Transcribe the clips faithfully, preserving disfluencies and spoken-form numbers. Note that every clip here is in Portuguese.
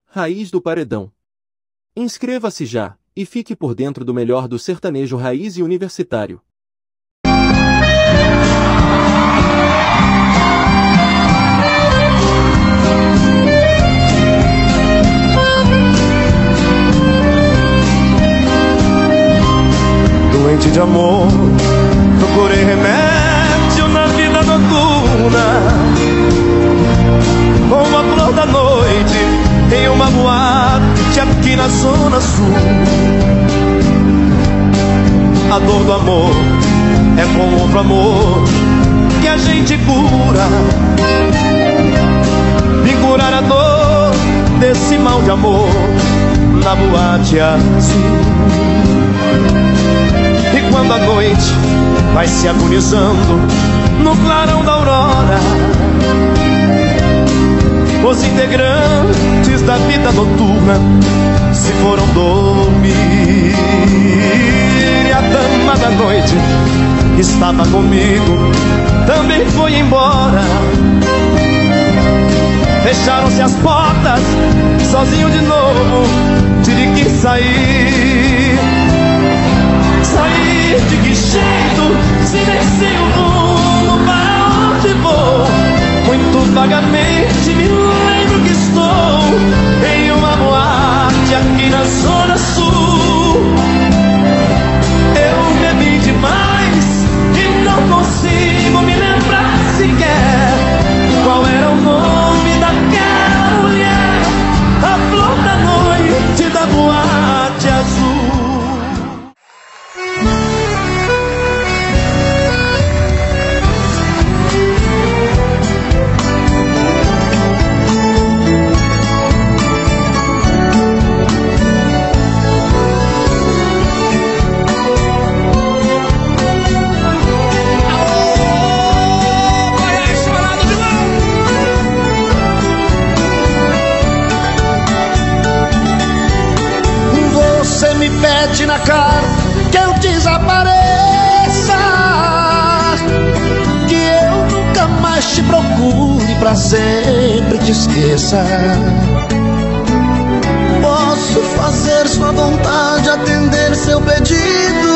Raiz do Paredão. Inscreva-se já, e fique por dentro do melhor do sertanejo raiz e universitário. Doente de amor, procurei remédio na vida noturna, como a flor da noite em uma boate aqui na zona sul. A dor do amor é com outro amor que a gente cura. Vim curar a dor desse mal de amor na boate azul. E quando a noite vai se agonizando no clarão da aurora, os integrantes da vida noturna se foram dormir. E a dama da noite que estava comigo também foi embora. Fecharam-se as portas, sozinho de novo tive que sair. Sair de que jeito, se nem sei o rumo para onde vou. Muito vagamente me lembro que estou em uma boate aqui na zona sul. Eu bebi demais e não consigo me lembrar sequer qual era o nome daquela mulher, a flor da noite da boate azul. Na cara que eu desapareça, que eu nunca mais te procure, pra sempre te esqueça. Posso fazer sua vontade, atender seu pedido,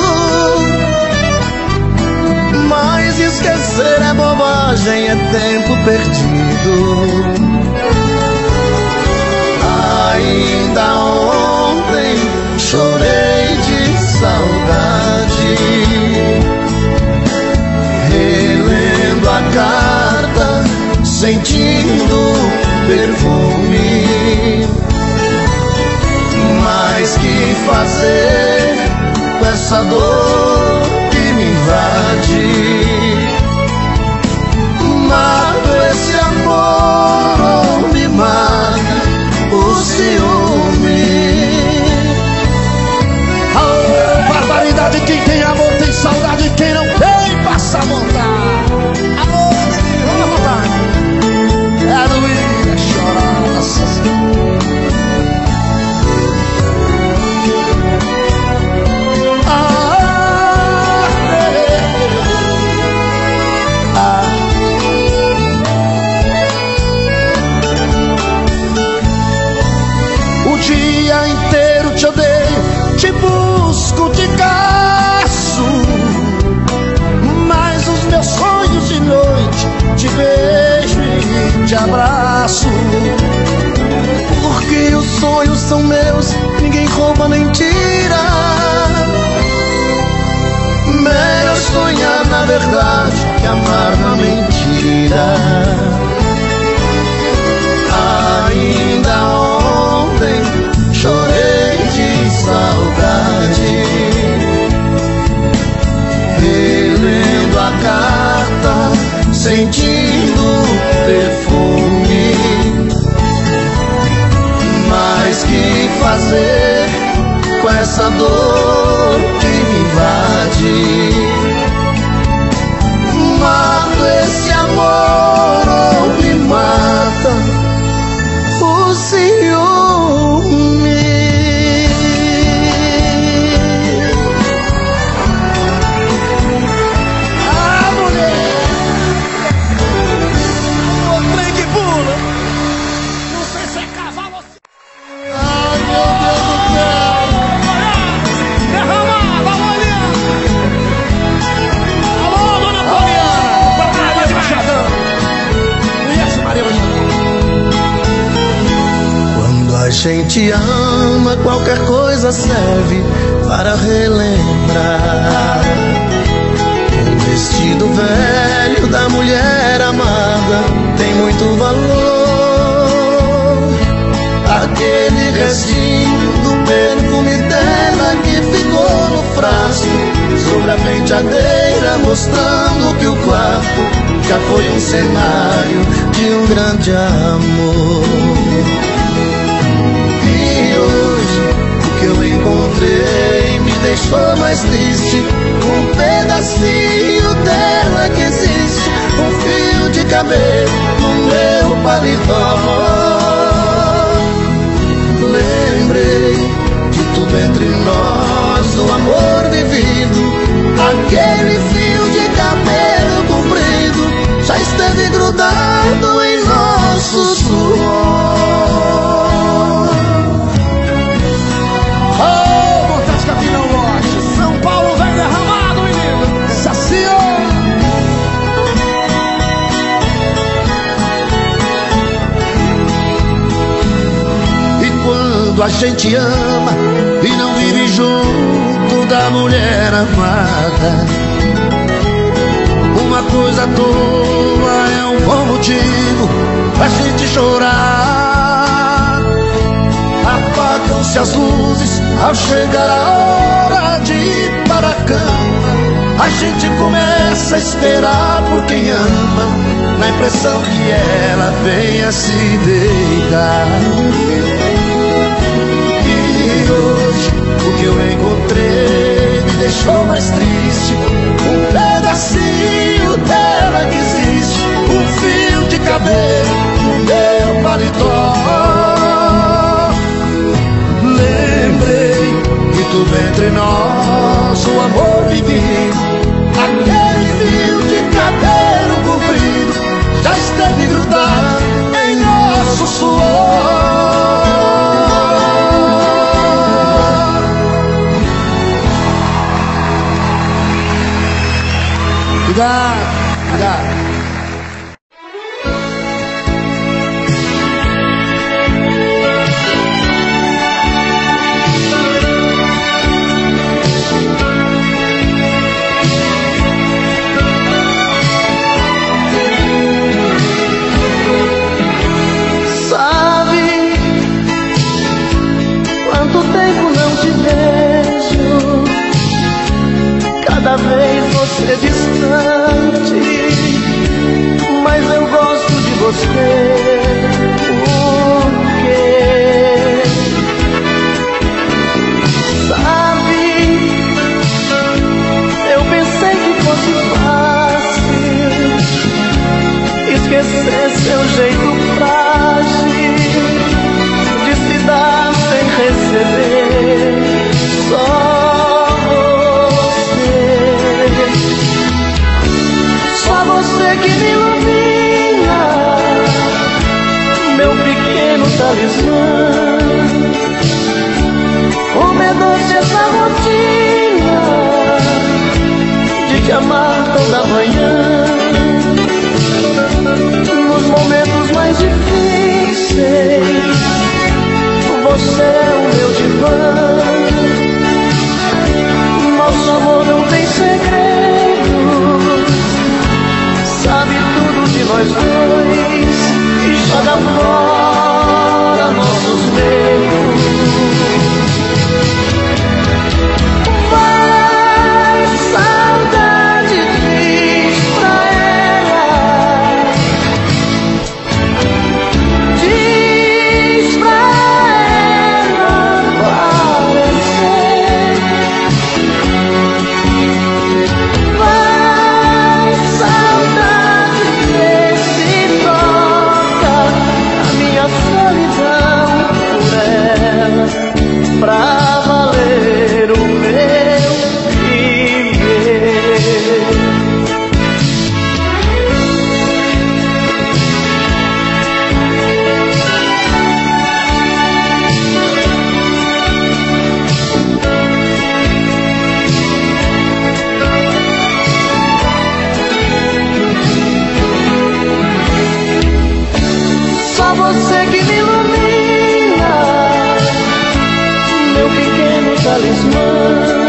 mas esquecer é bobagem, é tempo perdido. Ainda ontem chorei de saudade, relendo a carta, sentindo perfume. Mas que fazer com essa dor que me invade? Mato esse amor ou me mata o ciúme? Barbaridade, quem tem amor tem saudade, quem não tem passa vontade. Amor, vamos vontade. É doído, é chorar, nossa. Ah, ah. O dia inteiro te odeio, te busco, te caço, mas os meus sonhos de noite te beijo e te abraço. Porque os sonhos são meus, ninguém rouba nem tira. Melhor sonhar na verdade que amar na mentira. Ainda ontem chorei de saudade, relendo a carta, sentindo perfume. Mas que fazer com essa dor que me invade? Mato esse amor ou me mata o ciúme? gente ama, qualquer coisa serve para relembrar. O vestido velho da mulher amada tem muito valor. Aquele restinho do perfume dela que ficou no frasco sobre a penteadeira, mostrando que o quarto já foi um cenário de um grande amor. O que eu encontrei me deixou mais triste. Um pedacinho dela que existe, um fio de cabelo no meu paletó. Lembrei de tudo entre nós, do amor vivido. Aquele fio de cabelo comprido já esteve grudado em nosso suor. São Paulo vem derramado, menino. Saciou. E quando a gente ama e não vive junto da mulher amada, uma coisa à toa é um bom motivo pra gente chorar. Apagam-se as luzes ao chegar a hora de ir para a cama. A gente começa a esperar por quem ama, na impressão que ela venha se deitar. E hoje o que eu encontrei me deixou mais triste. Um pedacinho dela que existe, um fio de cabelo no meu paletó. Lembrei que tudo entre nós, o amor vivido. Aquele fio de cabelo comprido já esteve grudado em nosso suor. Obrigado, obrigado. Cada vez você distante, mas eu gosto de você. Por quê? Sabe, eu pensei que fosse fácil esquecer seu jeito frágil de se dar sem receber. Só você que me ilumina, meu pequeno talismã. Como é doce essa rotina de te amar toda manhã. Nos momentos mais difíceis, você é o meu divã. Nosso amor não tem segredo, sabe tudo de nós dois e joga fora nossos medos. Vai, saudade, diz pra ela, diz pra ela aparecer. Vai, saudade, esse talismã.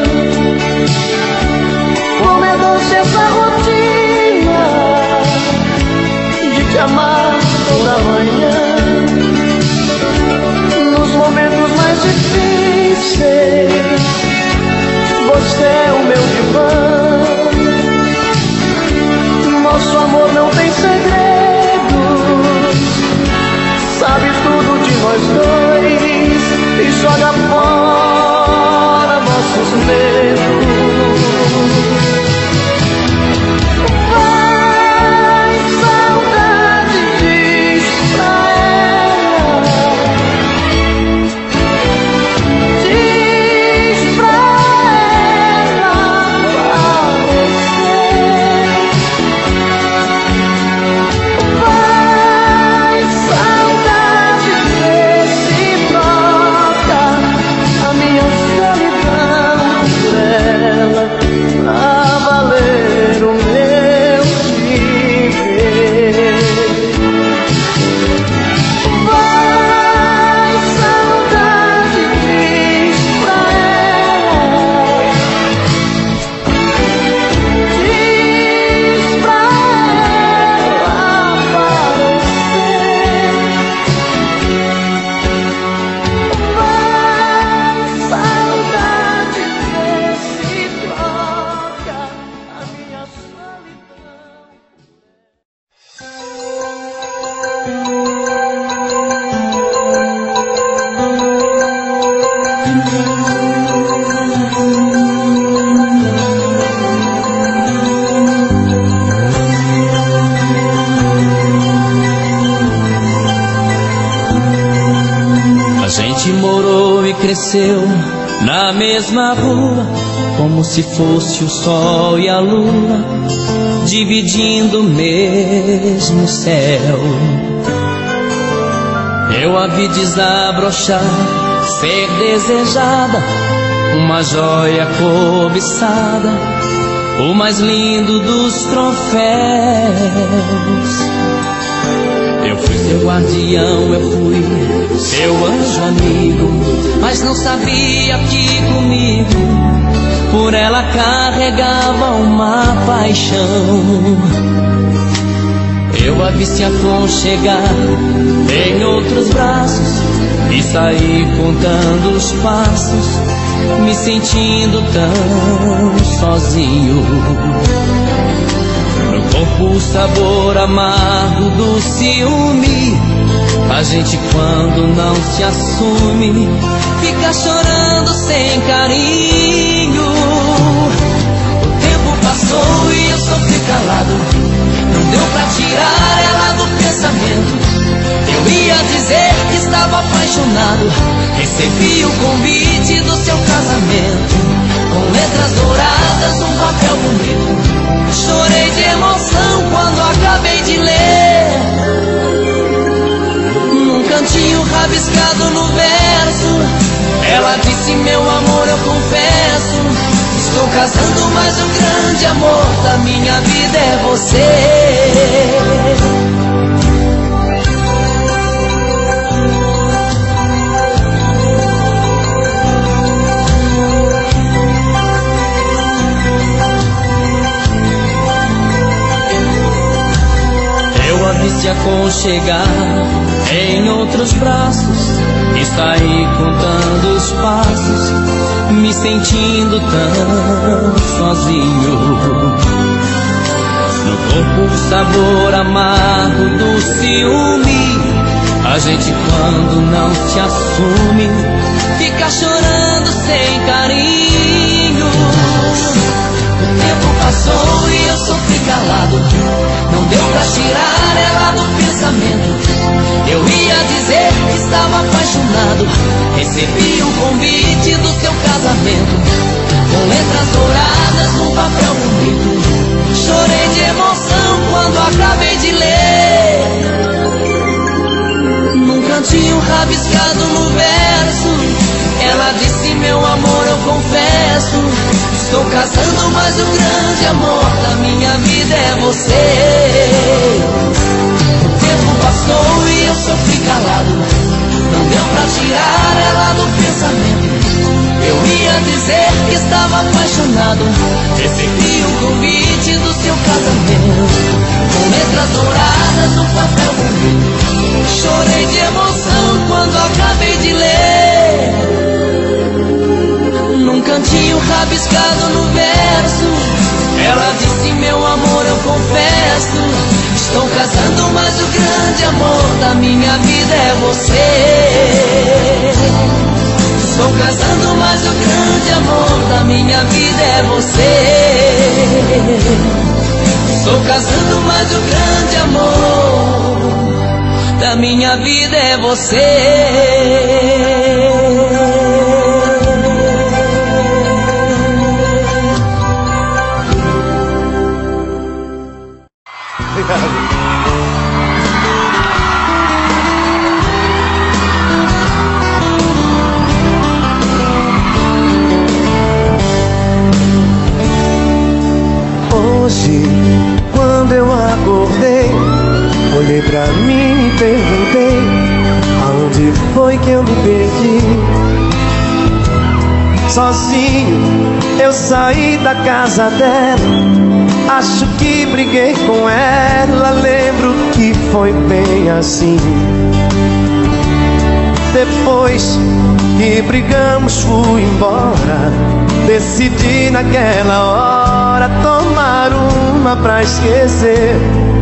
Como é doce essa rotina de te amar toda manhã. Nos momentos mais difíceis, você é o meu divã. Nosso amor não tem segredos, sabe tudo de nós dois e joga fora nossos medos. Vai, saudade, diz pra ela, diz pra ela, pra você. Vai, saudade, vê se troca a minha solidão por ela, pra valer o meu viver. Vai, saudade, diz pra ela, diz pra ela, para você. Vai, saudade, vê se troca a minha solidão. A gente morou e cresceu na mesma rua, como se fosse o sol e a lua, dividindo o mesmo céu. Eu a vi desabrochar, ser desejada, uma joia cobiçada, o mais lindo dos troféus. Eu fui seu guardião, eu fui seu anjo amigo, mas não sabia que comigo por ela carregava uma paixão. Eu a vi se aconchegar em outros braços e saí contando os passos, me sentindo tão sozinho. No corpo o sabor amargo do ciúme, a gente quando não se assume fica chorando sem carinho. O tempo passou e eu sofri calado, não deu pra tirar ela do pensamento. Eu ia dizer que estava apaixonado, recebi o convite do seu casamento, com letras douradas, um papel bonito. Chorei de emoção quando acabei de ler, num cantinho rabiscado no verso, ela disse: meu amor, eu confesso, estou casando, mas o grande amor da minha vida é você. Se aconchegar em outros braços e sair contando os passos, me sentindo tão sozinho. No corpo o sabor amargo do ciúme, a gente quando não se assume fica chorando sem carinho. O tempo passou e eu sofri calado, não deu pra tirar ela do pensamento. Eu ia dizer que estava apaixonado, recebi o convite do seu casamento, com letras douradas num papel bonito. Chorei de emoção quando acabei de ler, num cantinho rabiscado no verso, ela disse: meu amor, eu confesso, estou casando, mas o grande amor da minha vida é você. O tempo passou e eu sofri calado, não deu pra tirar ela do pensamento. Eu ia ia dizer que estava apaixonado. Recebi um convite do seu casamento, com letras douradas no papel bonito. Chorei de emoção quando acabei de ler. Num cantinho rabiscado no verso, ela disse: meu amor, eu confesso, estou casando, mas o grande amor da minha vida é você. Estou casando, mas o grande amor da minha vida é você. Estou casando, mas o grande amor da minha vida é você. Hoje, quando eu acordei, olhei pra mim e perguntei: aonde foi que eu me perdi? Sozinho eu saí da casa dela, acho que briguei com ela, lembro que foi bem assim. Depois que brigamos fui embora, decidi naquela hora tomar uma pra esquecer.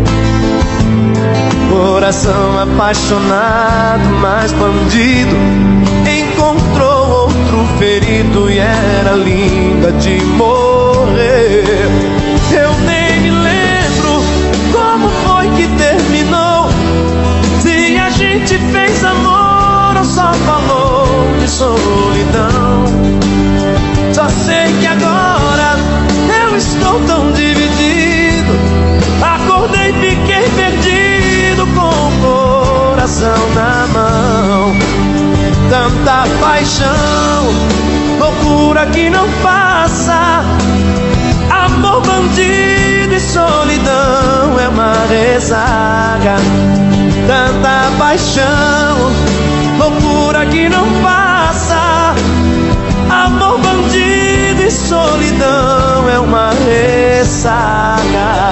Coração apaixonado, mas bandido, encontrou outro ferido e era linda de morrer. Eu nem me lembro como foi que terminou, se a gente fez amor ou só falou de solidão. Só sei que agora eu estou tão dividido, acordei e fiquei perdido com o coração na mão. Tanta paixão, loucura que não passa, amor bandido e solidão é uma ressaca. Tanta paixão, loucura que não passa, amor bandido e solidão é uma ressaca.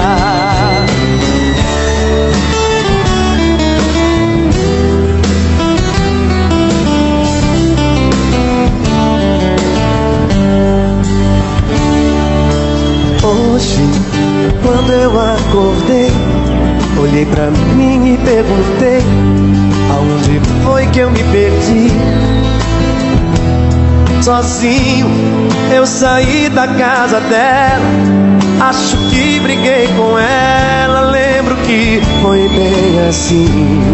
Hoje, quando eu acordei, olhei pra mim e perguntei: aonde foi que eu me perdi? Sozinho eu saí da casa dela, acho que briguei com ela, lembro que foi bem assim.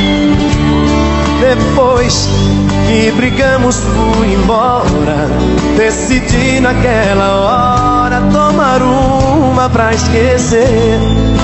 Depois que brigamos fui embora, decidi naquela hora tomar uma pra esquecer.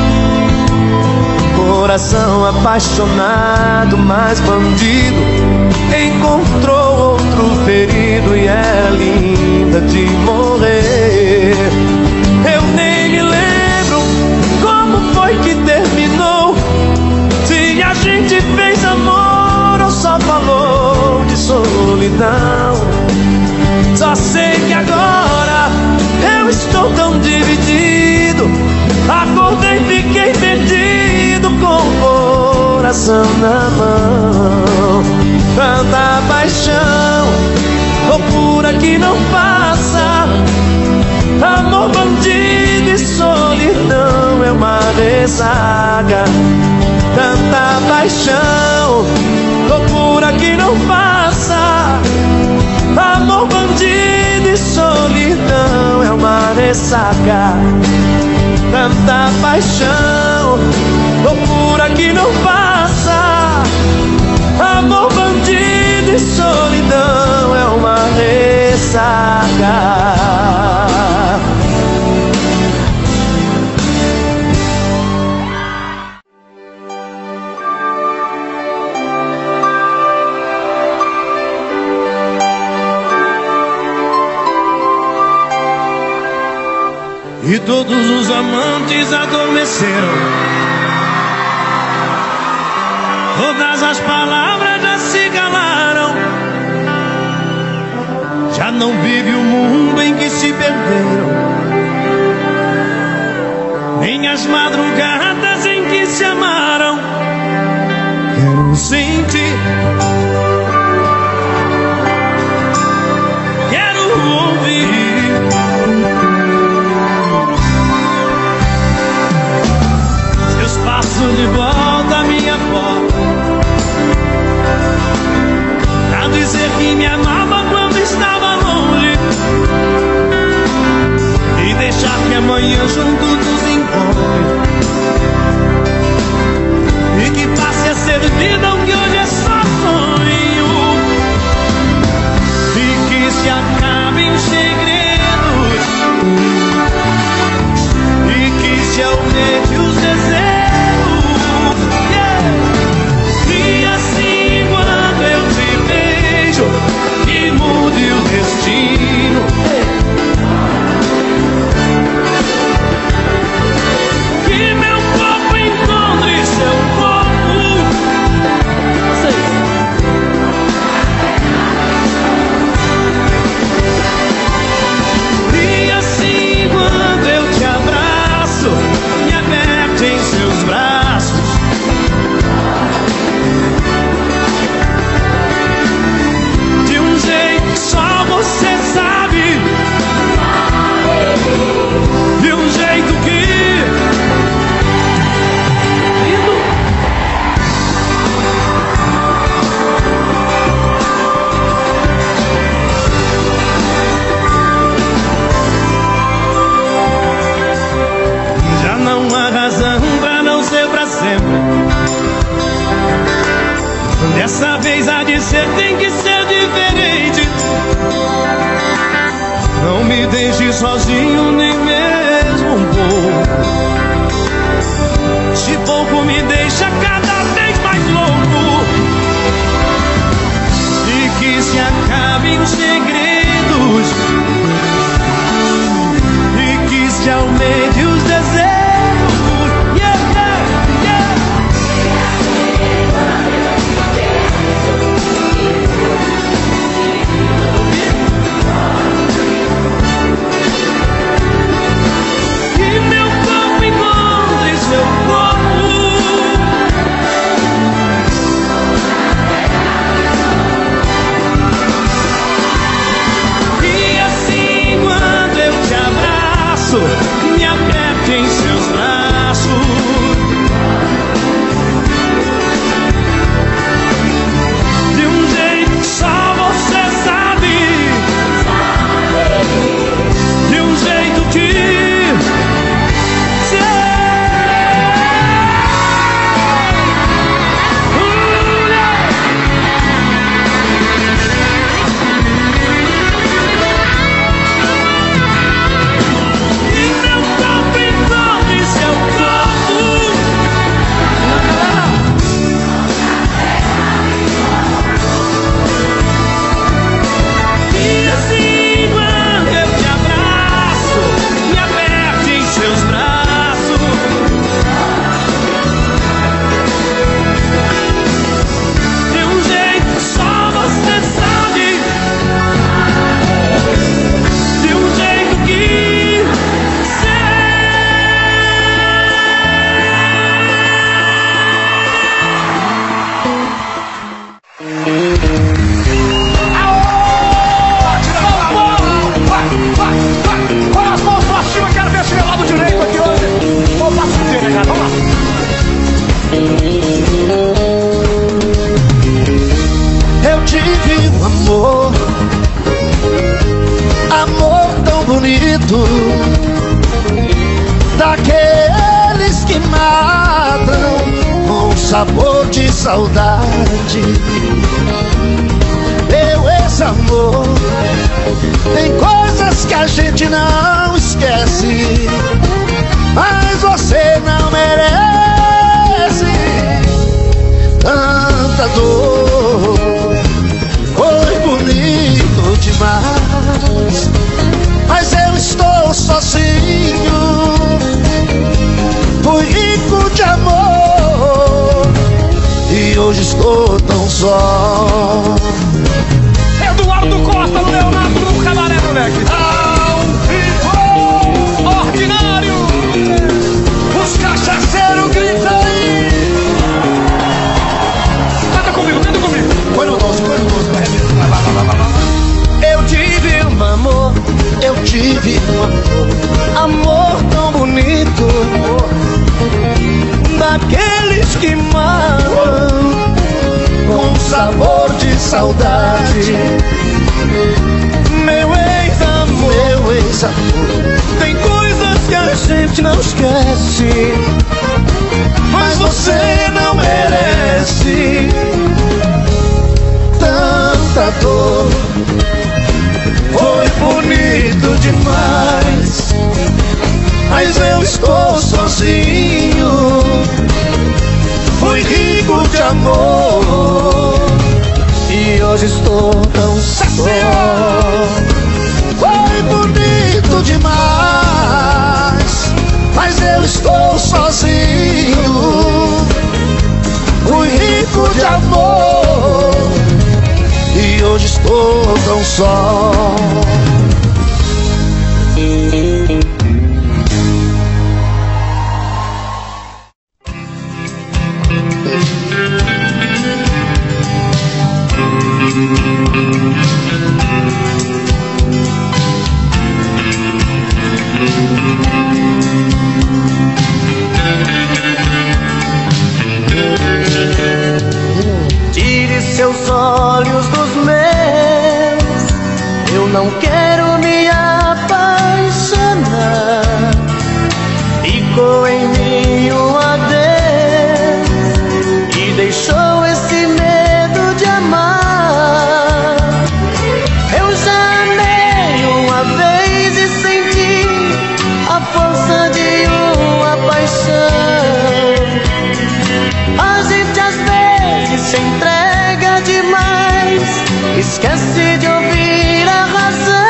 Coração apaixonado, mas bandido, encontrou outro ferido e era linda de morrer. Eu nem me lembro como foi que terminou, se a gente fez amor ou só falou de solidão. Só sei que agora eu estou tão dividido, acordei e fiquei perdido com o coração na mão. Tanta paixão, loucura que não passa, amor bandido e solidão é uma ressaca. Tanta paixão, loucura que não passa, amor bandido e solidão é uma ressaca. Tanta paixão, loucura que não passa, amor bandido e solidão é uma ressaca. E todos os amantes adormeceram, todas as palavras já se calaram, já não vive o mundo em que se perderam, nem as madrugadas em que se amaram. Quero sentir, quero ouvir seus passos de volta à minha porta, pra dizer que me amava quando estava longe, e deixar que amanhã junto nos encontre, e que passe a ser vida o que hoje é só sonho, e que se acabe em segredos, e que se aumente os desejos, yeah. E assim quando eu te vejo, que mude o destino, que meu corpo encontre seu corpo. E assim quando eu te abraço, me aperte em seus braços, de um jeito que só você sabe, de um jeito que já não há razão pra não ser pra sempre. Dessa vez há de ser, tem que ser diferente. Não me deixe sozinho nem mesmo um pouco. Se pouco me deixa cada vez mais louco, e que se acabem os segredos, e que se aumente os desejos, yeah, yeah, yeah. Que meu corpo encontre seu corpo, e assim quando eu te abraço, me aperte em seus braços, de um jeito que só você sabe, de um jeito que eu tive um amor, amor tão bonito, daqueles que matam com sabor de saudade. Meu ex-amor, tem coisas que a gente não esquece, mas você não merece tanta dor. Foi bonito demais, mas eu estou sozinho. Fui rico de amor e hoje estou tão só. Eduardo Costa, Leonardo, saudade. Meu ex-amor, meu ex-amor, tem coisas que a gente não esquece, mas você não merece tanta dor. Foi bonito demais, mas eu estou sozinho. Fui rico de amor e hoje estou tão só. Foi bonito demais, mas eu estou sozinho. Fui rico de amor e hoje estou tão só. Tire seus olhos dos meus, eu não quero me apaixonar. Ficou em mim um adeus e deixou esse medo de amar. Eu já amei uma vez e senti a força de uma paixão. A gente às vezes se entrega demais, esquece de ouvir a razão.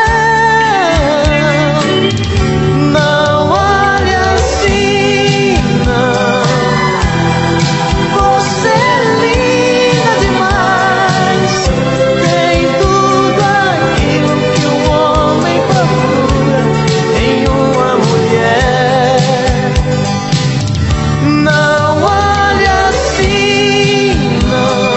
Não olhe assim, não. Você é linda demais, tem tudo aquilo que o homem procura em uma mulher. Não olhe assim, não,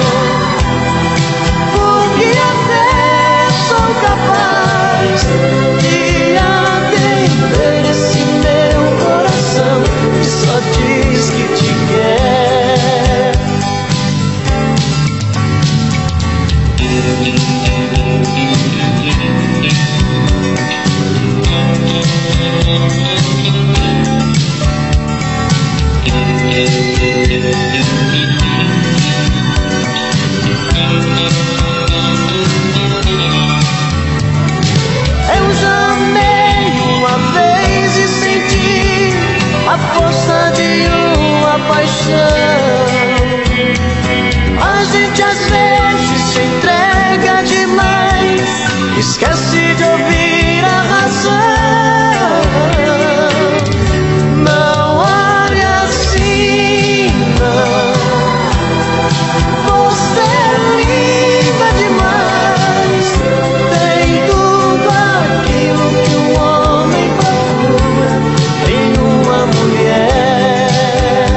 porque até sou capaz de atender esse meu coração que só diz que te quer. Eu já amei uma vez e senti a força de uma paixão. A gente às vezes se entrega demais, esquece de ouvir a razão. Não olhe assim, não. Você é linda demais, tem tudo aquilo que um homem procura em uma mulher.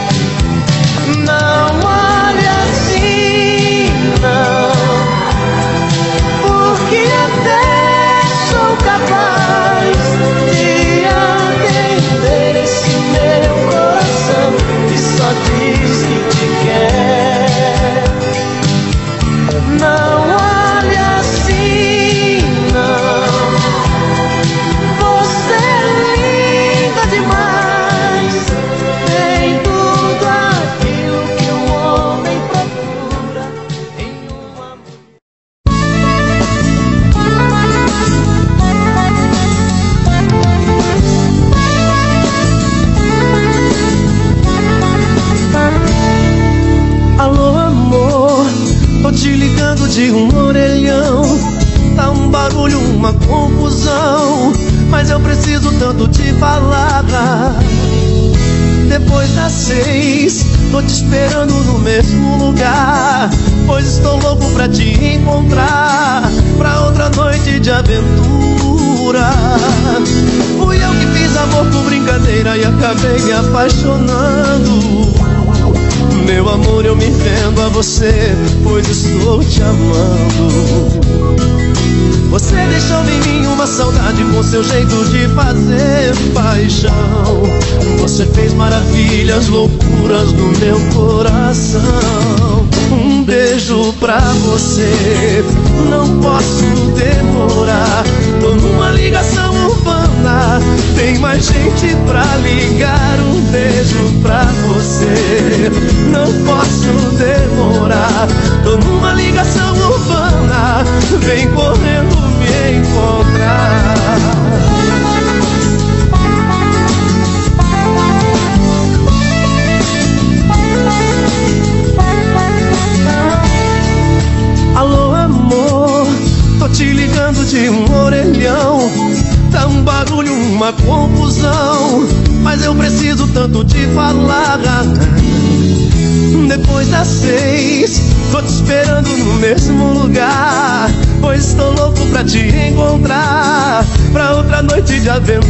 Não olhe assim, não, porque até sou capaz de atender esse meu coração que só diz que te quer. Não olhe assim, não. Você é linda demais, tem tudo aquilo que um homem procura em uma mulher. Alô amor, tô te ligando de um orelhão. Tá um barulho, uma confusão, mas eu preciso tanto te falar. Depois das seis, tô te esperando no mesmo lugar, pois estou louco pra te encontrar, pra outra noite de aventura. Fui eu que fiz amor por brincadeira e acabei me apaixonando. Meu amor, eu me vendo a você, pois estou te amando. Você deixou em mim uma saudade com seu jeito de fazer paixão. Você fez maravilhas, loucuras no meu coração. Um um beijo pra você. Não posso demorar, tô numa ligação urbana, tem mais gente pra ligar. Um beijo pra você. Não posso demorar, tô numa ligação urbana, vem correndo me encontrar. Alô, amor, tô te ligando de um orelhão. Tá um barulho, uma confusão, mas eu preciso tanto te falar. Depois das seis, tô te esperando no mesmo lugar, pois estou louco pra te encontrar, pra outra noite de aventura.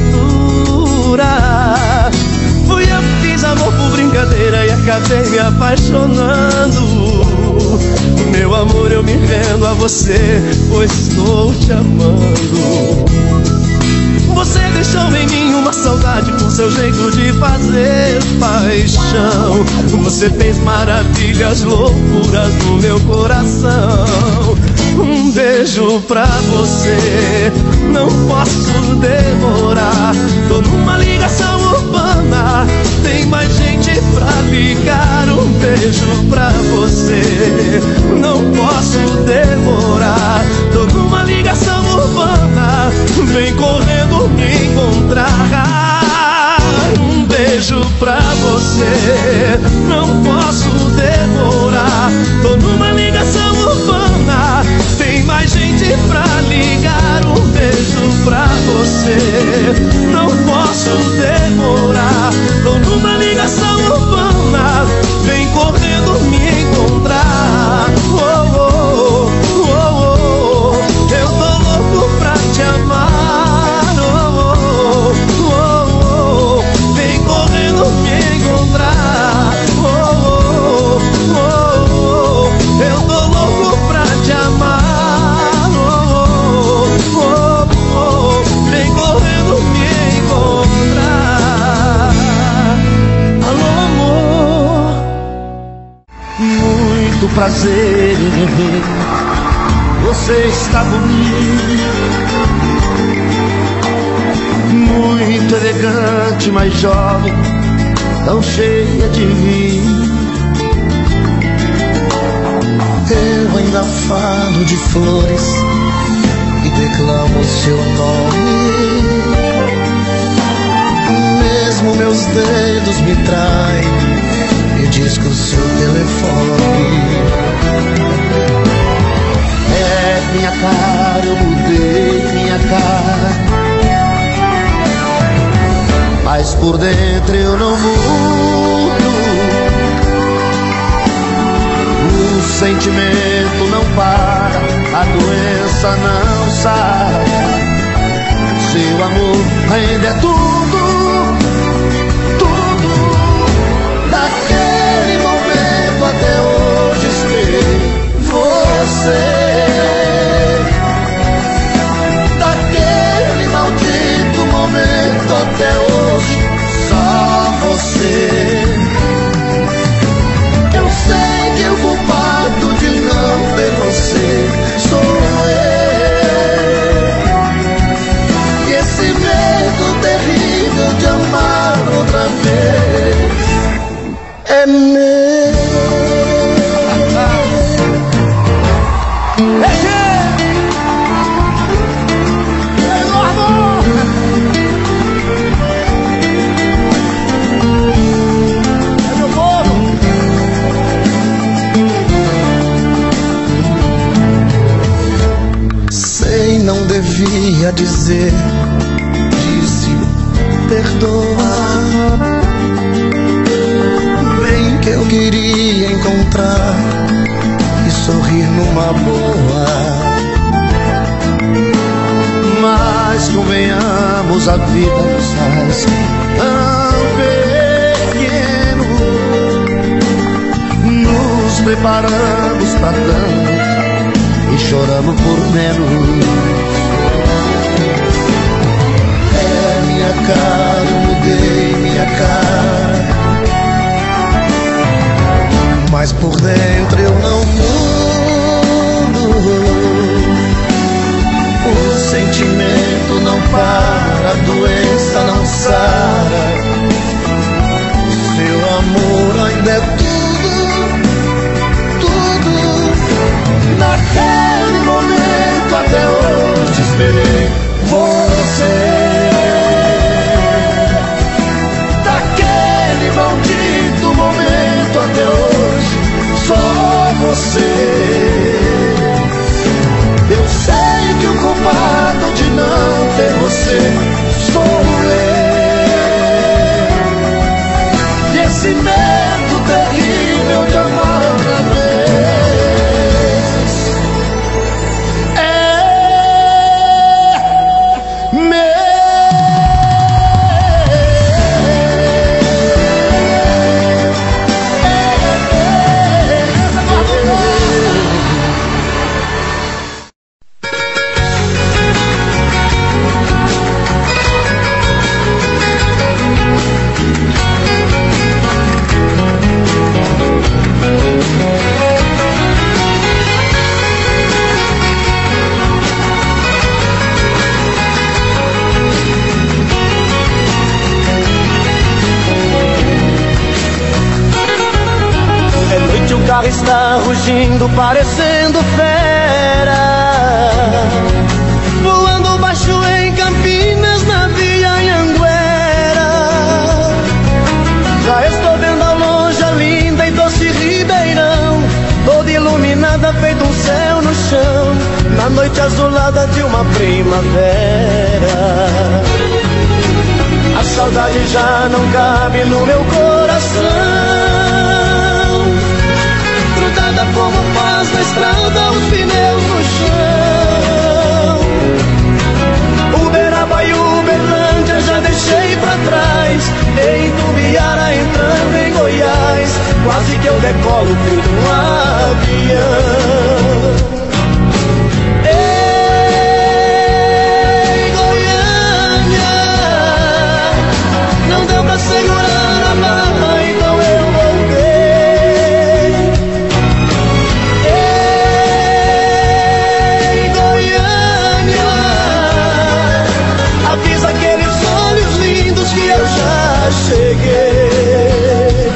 Fui eu que fiz amor por brincadeira e acabei me apaixonando. Meu amor, eu me rendo a você, pois estou te amando. Você deixou em mim uma saudade com seu jeito de fazer paixão. Você fez maravilhas, loucuras no meu coração. Um beijo pra você, não posso demorar, tô numa ligação urbana, tem mais gente pra ligar. Um beijo pra você, não posso demorar, tô numa ligação urbana, vem correndo me encontrar. Um beijo pra você, não posso demorar, tô numa ligação urbana, tem mais gente pra ligar. Um beijo pra você, não posso demorar, tô numa ligação urbana, vem correndo me encontrar. Oh, oh, oh, oh, oh. Eu tô louco pra te amar. Oh, oh, oh, oh. Vem correndo me encontrar. Oh, oh, oh, oh. Eu tô louco pra te amar. Oh, oh, oh, oh. Vem correndo me encontrar. Alô, amor, muito prazer em ver você está bonito, muito elegante, mas jovem, tão cheia de mim. Eu ainda falo de flores e declamo seu nome, mesmo meus dedos me traem e disco o seu telefone. É minha cara, eu mudei minha cara, mas por dentro eu não mudo. O sentimento não para, a doença não sai. Seu amor ainda é tudo, tudo. Daquele momento até hoje esperei você. Daquele maldito momento até hoje, só você. Eu sei que o culpado de não ter você sou eu. E esse medo terrível de amar outra vez é meu. Não devia dizer, disse perdoar. Bem que eu queria encontrar e sorrir numa boa, mas convenhamos, a vida nos faz tão pequeno. Nos preparamos pra tanto e choramos por menos. É minha cara, eu mudei minha cara, mas por dentro eu não mudo. O sentimento não para, a doença não sara. Seu amor ainda é tudo, tudo. Naquele momento até hoje esperei você. Daquele maldito momento até hoje só você. Eu sei que o culpado de não ter você sou eu. E esse medo terrível de amar outra vez é meu. O carro está rugindo, parecendo fera, voando baixo em Campinas, na Via Anhanguera. Já estou vendo ao longe a linda e doce Ribeirão, toda iluminada, feito um céu no chão, na noite azulada de uma primavera. A saudade já não cabe no meu coração, como faz na estrada os pneus no chão. Uberaba e Uberlândia já deixei pra trás, em Tumbiara entrando em Goiás, quase que eu decolo feito um avião. Ei, Goiânia, não deu pra segurar a barra, então eu voltei. Avisa aqueles olhos lindos que eu já cheguei.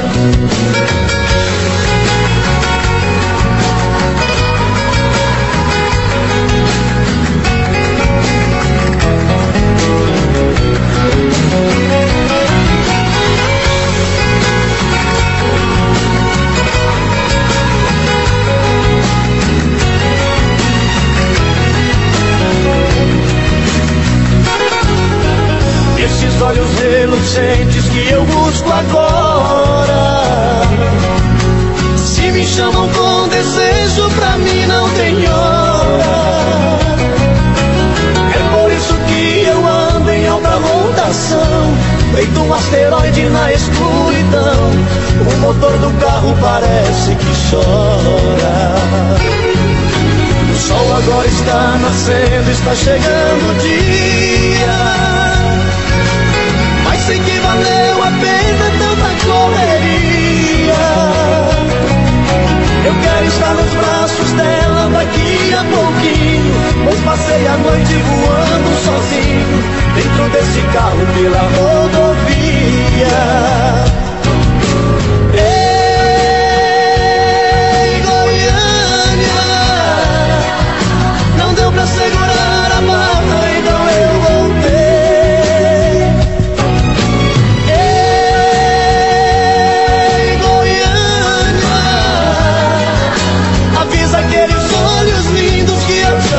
Esses olhos reluzentes que eu busco agora, se me chamam com desejo, pra mim não tem hora. É por isso que eu ando em alta rotação, feito um asteroide na escuridão. O motor do carro parece que chora. O sol agora está nascendo, está chegando o dia, mas sei que valeu a pena tanta correria. Eu quero estar nos braços dela daqui a pouquinho, pois passei a noite voando sozinho, dentro desse carro pela rodovia. Ei, Goiânia, não deu pra segurar a barra, então eu voltei. Aqueles olhos lindos que eu já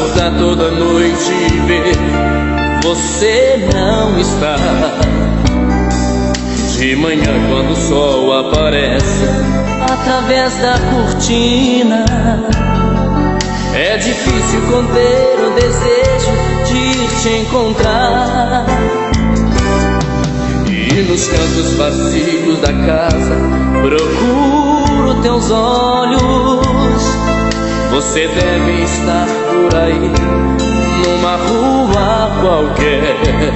acordar toda noite e ver você não está. De manhã quando o sol aparece através da cortina, é difícil conter o desejo de te encontrar. E nos cantos vazios da casa procuro teus olhos. Você deve estar por aí, numa rua qualquer.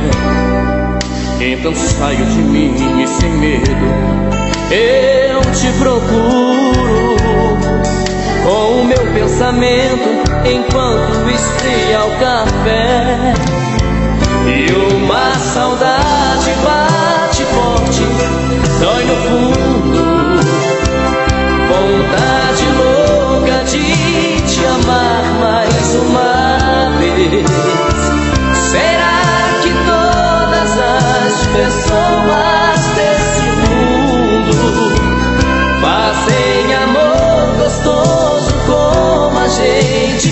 Então saio de mim e sem medo eu te procuro, com o meu pensamento enquanto esfria o café. E uma saudade bate forte, dói no fundo, vontade louca de te amar mais uma vez. Será que todas as pessoas desse mundo fazem amor gostoso como a gente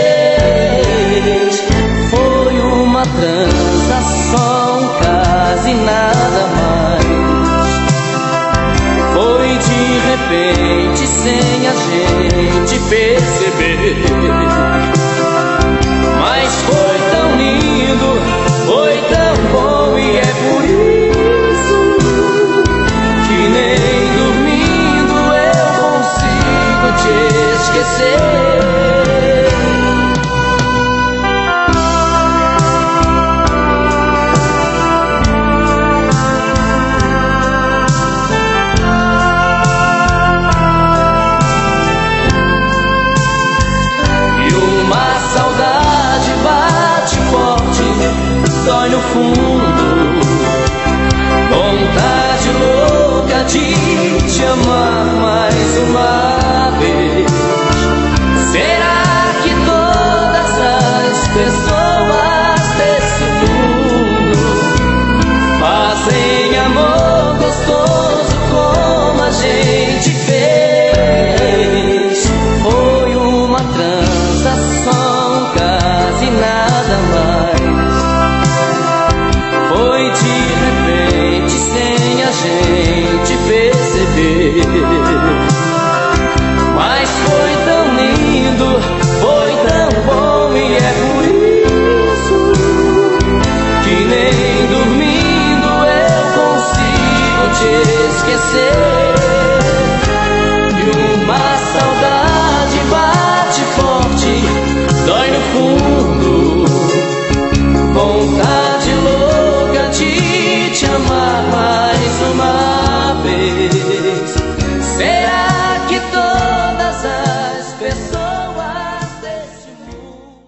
fez? Foi uma transação, quase nada mais. Foi de repente, sem a gente perceber. Mas foi tão lindo, foi tão bom, e é por isso que nem dormindo eu consigo te esquecer. Dói no fundo, vontade louca de te amar mais uma vez. Será que todas as pessoas desse mundo fazem amor gostoso como a gente fez? Foi uma transação, quase nada mais. Foi de repente, sem a gente perceber. Mas foi tão lindo, foi tão bom, e é por isso que nem dormindo eu consigo te esquecer. E uma saudade bate forte, dói no fundo, vontade louca de te amar mais uma vez. Será que todas as pessoas deste mundo...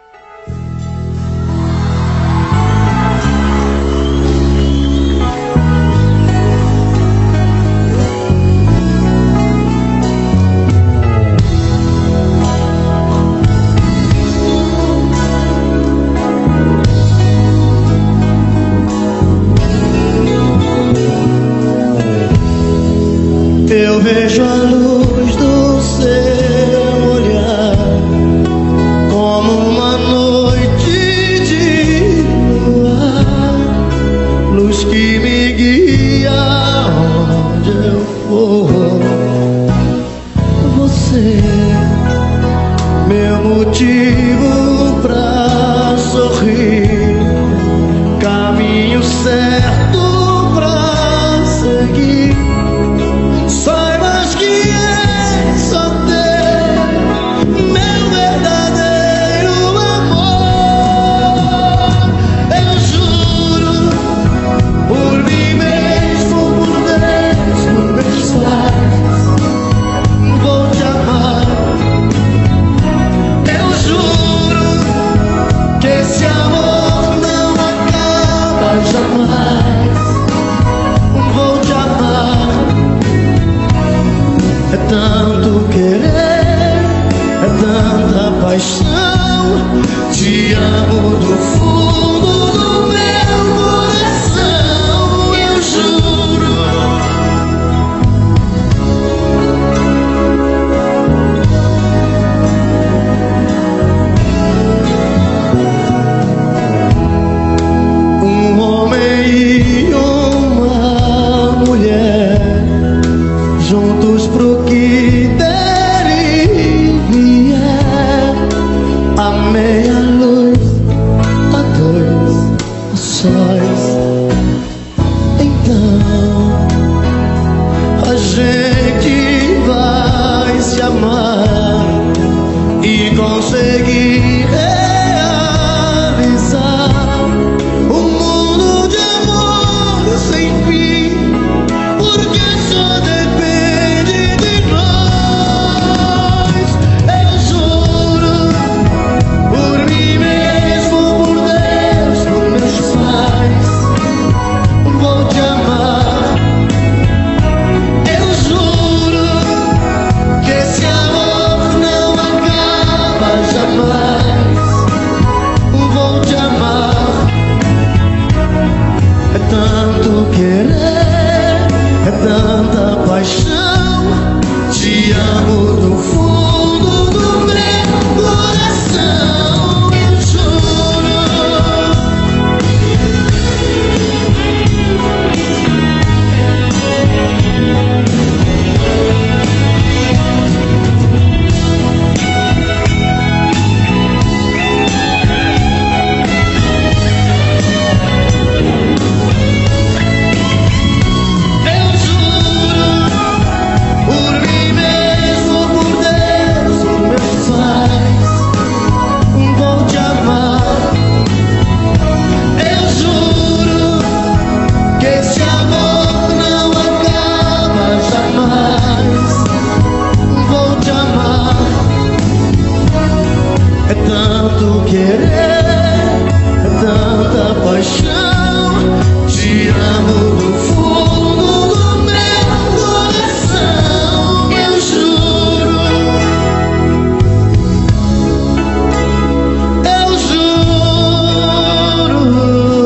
Eu vejo a luz do seu olhar como uma noite de luar, luz que me guia onde eu for. Você, meu motivo pra sorrir, caminho certo pra seguir. Saibas que é só ter meu verdadeiro amor. Eu juro por mim mesmo, por Deus, por meus pais, vou te amar. Eu juro que esse amor não acaba jamais. Vou te amar. É tanto querer, é tanta paixão. Te amo do fundo do meu coração. Eu juro. meia-luz, a dois, a sós. Então a gente vai se amar e conseguir realizar um mundo de amor sem fim, porque só depende de nós. Eu juro, por mim mesmo, por Deus, por meus pais, vou te amar. Eu juro que esse amor não acaba jamais. Vou te amar. É tanto querer, é tanta paixão. Te amo do fundo do meu coração. Eu juro. Eu juro, por mim mesmo, por Deus, por meus pais, vou te amar. Eu juro que esse amor não acaba jamais. Vou te amar. É tanto querer, é tanta paixão. Te amo do fundo do meu coração. Eu juro. Eu juro.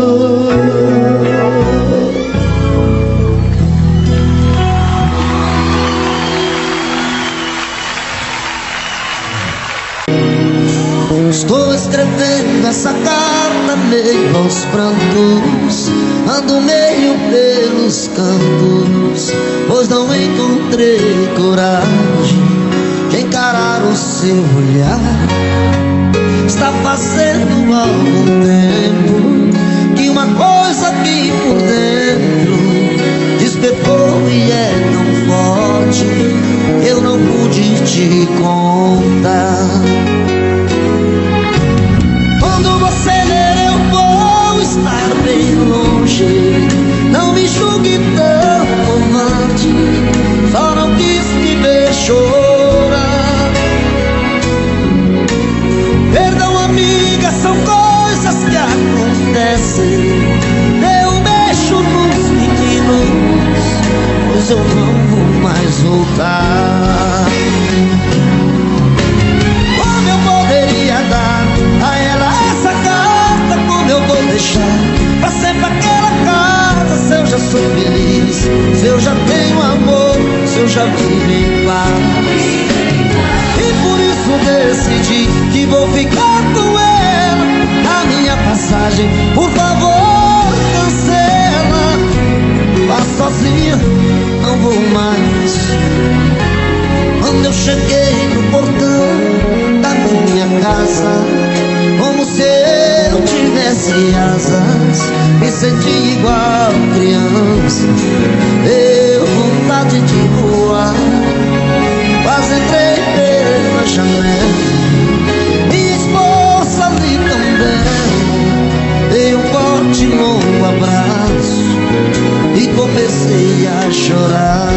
Estou escrevendo essa carta meio aos prantos, ando meio pelos cantos, pois não encontrei coragem de encarar o seu olhar. Está fazendo algum tempo que uma coisa aqui por dentro despertou e é tão forte, eu não pude te contar. Quando você ler eu vou estar bem longe, não me julgue tão covarde, só não quis me ver chorar. Perdão, amiga, são coisas que acontecem. Dê um beijo nos meninos, pois eu não vou mais voltar. Como eu poderia dar a ela essa carta? Como eu vou deixar pra sempre aquela casa? Se eu já sou feliz, se eu já tenho amor, se eu já vivo em paz. E por isso decidi que vou ficar com ela. A minha passagem, por favor, cancela. Vá sozinha, não vou mais. Quando eu cheguei no portão da minha casa, como se eu tivesse asas, me senti igual criança, deu vontade de voar. Quase entrei pela janela, minha esposa ali também. Dei um forte longo abraço e comecei a chorar.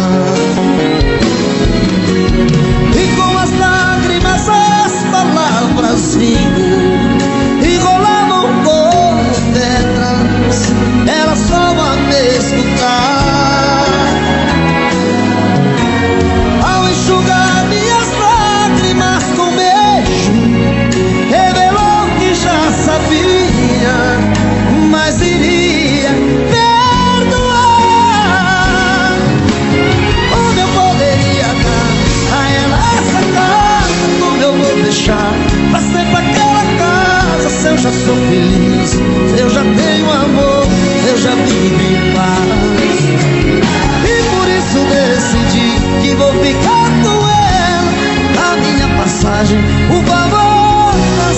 E com as lágrimas as palavras vinham e rolavam como pedras, era só a me escutar. Ao enxugar minhas lágrimas com beijo, revelou que já sabia, mas iria perdoar. Como eu poderia dar a ela essa carta? Como eu vou deixar pra sempre aquela casa? Se eu já sou feliz, se eu já tenho amor, eu já vivo em paz. E por isso decidi que vou ficar com ela. A minha passagem, por favor,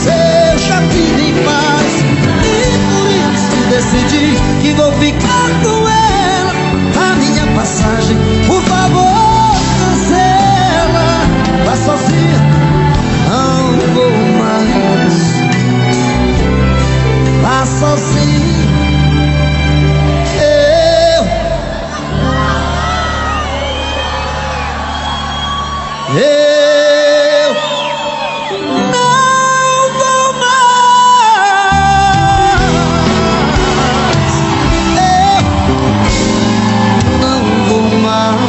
você eu já vivi em paz. E por isso decidi que vou ficar com ela. A minha passagem, por favor, cancela. Vá sozinha, não vou mais. Vá sozinha. Eu Eu não vou mais. Eu não vou mais.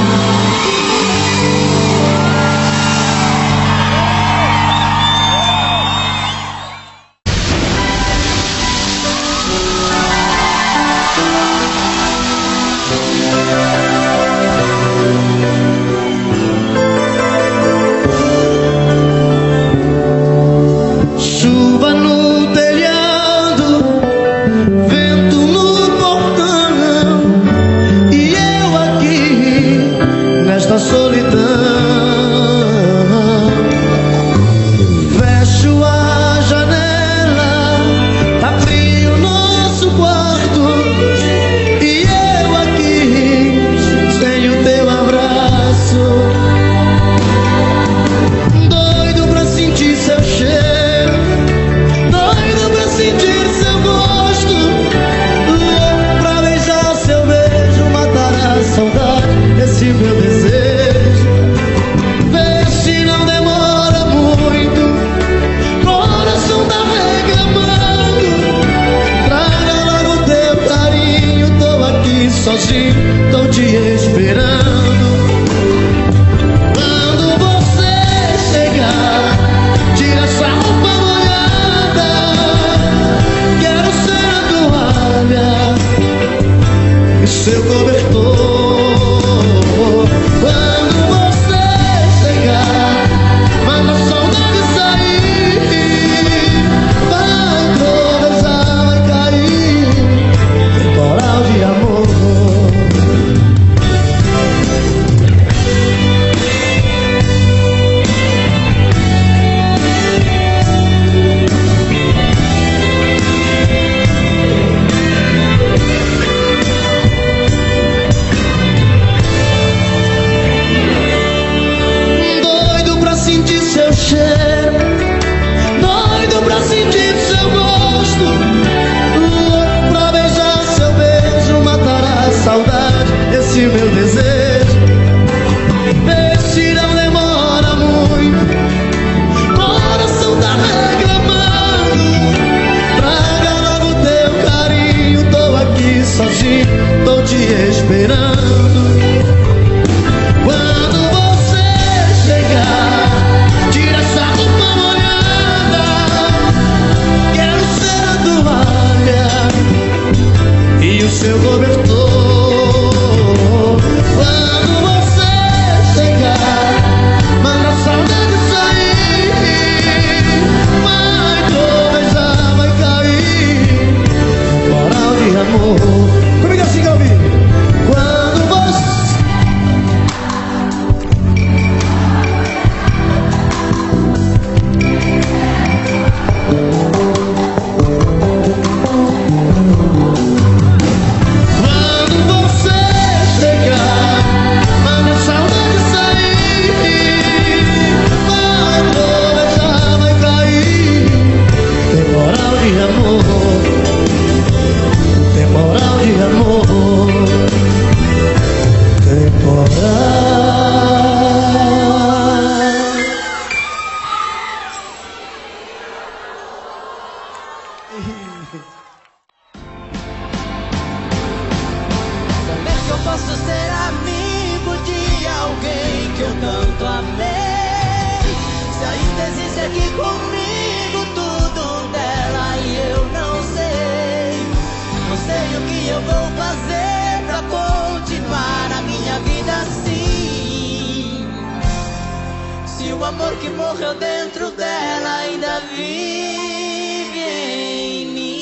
Chuva no telhado, vento no portão, e eu aqui nesta solidão. Fecho a janela, tá frio nosso quarto, e eu aqui sem o teu abraço. Doido pra sentir seu cheiro, doido pra sentir seu gosto, louco pra beijar seu beijo, matar a saudade, esse meu desejo. Vê se não demora muito, coração tá reclamando. Traga logo teu carinho, tô aqui sozinho, tô te esperando. Quando você chegar, tira essa roupa molhada, quero ser a toalha e seu cobertor. Quando você chegar, manda a saudade sair, vai tropeçar, vai cair, temporal de amor. Doido pra sentir seu cheiro, doido pra sentir seu gosto, louco pra beijar seu beijo, matar a saudade, esse meu desejo. Vê se não demora muito, coração tá reclamando. Traga logo teu carinho, tô aqui sozinho, tô te esperando. Quando você chegar, tira essa roupa molhada, quero ser a toalha e o seu cobertor. Quando você chegar, manda a saudade sair, vai tropeçar, vai cair, temporal de amor. Comigo assim, Galvi. Quando você Quando você chegar, manda a saudade sair, vai tropeçar, vai cair, temporal de amor, temporal de amor, temporal. Saber que eu posso ser amigo de alguém que eu tanto amei. Se ainda existe aqui comigo tudo dela e eu não sei. Não sei o que eu vou fazer pra continuar a minha vida assim. Se o amor que morreu dentro dela ainda vive em mim.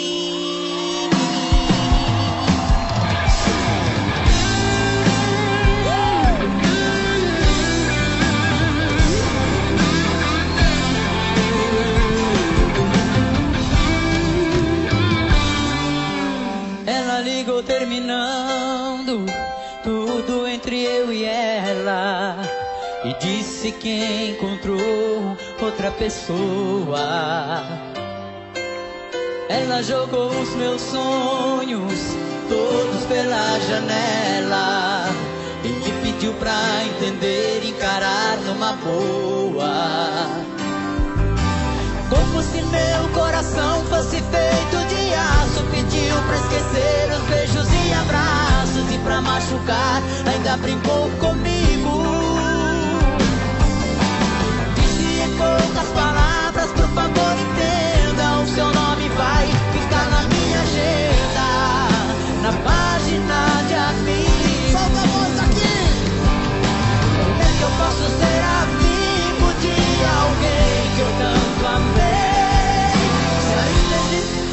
e disse que encontrou outra pessoa. Ela jogou os meus sonhos todos pela janela e me pediu pra entender e encarar numa boa. Como se meu coração fosse feito de aço, pediu pra esquecer os beijos e abraços, e pra machucar ainda brincou comigo. Disse em poucas palavras, por favor entenda, o seu nome vai ficar na minha agenda, na página de amigos. Solta a voz aqui! Como é que eu posso ser amigo de alguém que eu tanto amei? Se ainda existe...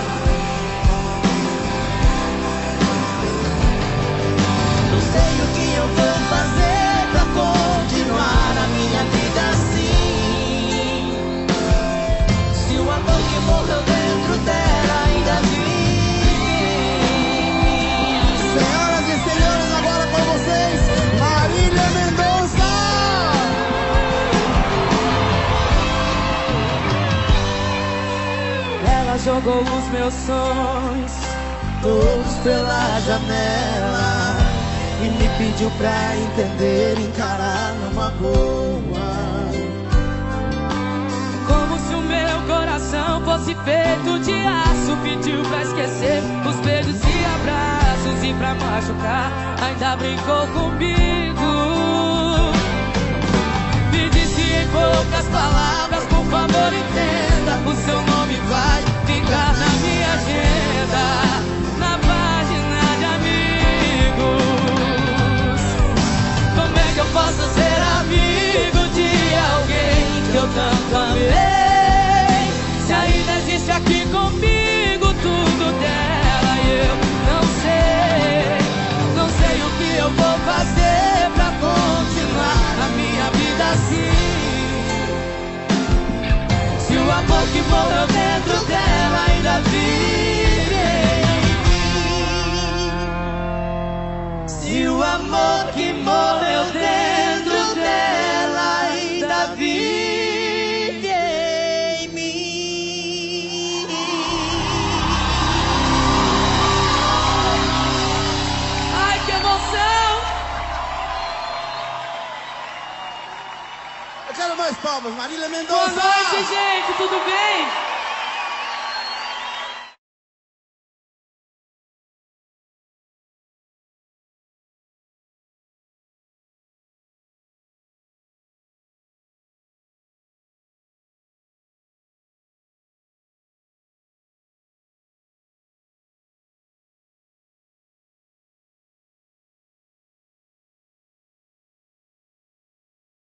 Não sei o que eu vou fazer pra continuar a minha vida assim. Se o amor que morreu dentro dela ainda vive. Senhoras e senhores, agora com vocês, Marília Mendonça! Ela jogou os meus sonhos todos pela janela e me pediu pra entender e encarar numa boa. Como se o meu coração fosse feito de aço, pediu pra esquecer os beijos e abraços, e pra machucar ainda brincou comigo. Me disse em poucas palavras, por favor entenda, o seu nome vai ficar na minha agenda, na página de amigos. Como é que eu posso ser amigo de alguém que eu tanto amei? Se ainda existe aqui comigo tudo dela e eu não sei, não sei o que eu vou fazer pra continuar a minha vida assim. Se o amor que morreu dentro dela ainda vive em mim. Se o amor que morreu dentro dela ainda vive em mim. Ai, que emoção! Eu quero mais palmas, Marília Mendonça! Boa noite, gente, tudo bem?